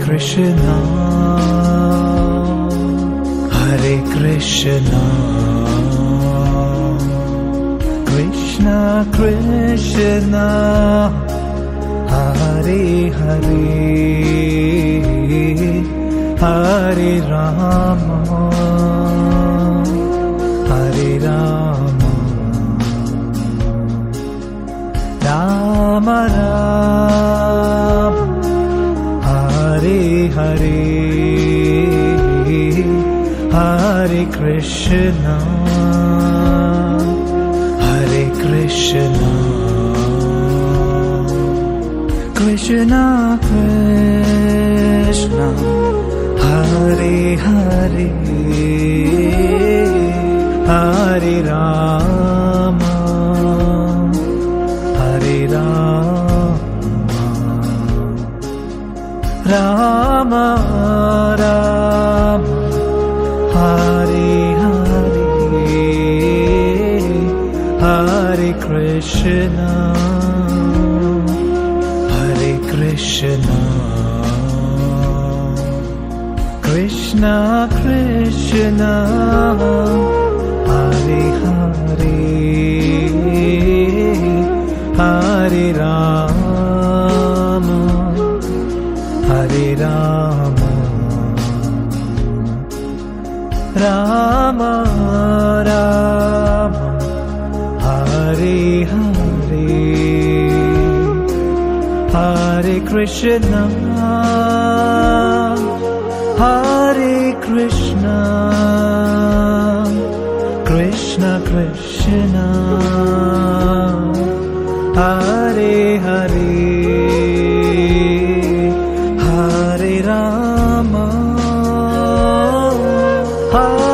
Krishna, Hare Krishna, Krishna Krishna, Hare Hare, Hare Rama, Hare Rama, Rama Rama, Hare Hare, Hare Krishna, Hare Krishna, Krishna Krishna, Hare Hare, Hare Rama, Hare Rama, Rama Rama, Hare Hare, Hare Krishna, Hare Krishna, Krishna Krishna, Hare Hare, Hare Rama, Hare Rama, Rama Rama, Hare Hare, Hare Krishna, Hare Krishna, Krishna Krishna, Hare Hare, Hare Rama, Hare